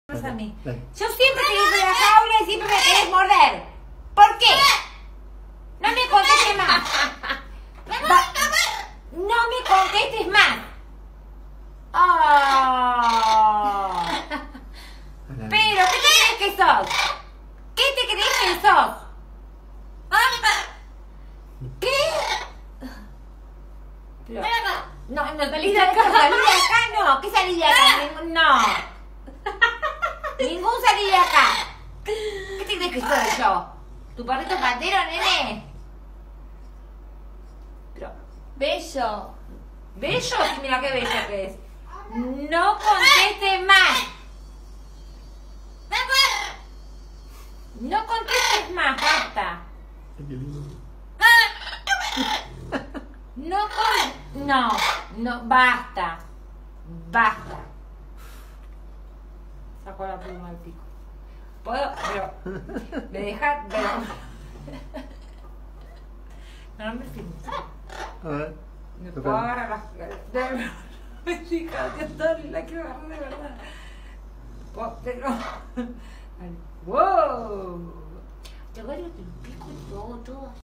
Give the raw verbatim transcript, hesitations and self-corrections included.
A mí. Dale. Yo siempre te digo la jaula y siempre me querés morder. ¿Por qué? No me contestes más. Va- No me contestes más. Oh. Pero, ¿qué te crees que sos? ¿Qué te crees que sos? ¿Qué? Pero- no, no, salí de acá, salí de acá, no. ¿Qué salí de acá? Ningún- No. Ningún salí de acá. ¿Qué te crees que soy yo? ¿Tu perrito pantero, nene? Pero, Bello. bello, sí, mira qué bello que es. No contestes más. No contestes más, basta. Qué lindo. No con... No, no, basta. Basta. Sacó la pluma del pico. Puedo, pero... Me deja... Pero... No, no me filmes. A ver. Me Toca. puedo agarrar las... Me chica, Dios, Tony, la quiero agarrar de verdad. Po- Pero... ¡Wow! Te agarro el pico y todo, todo.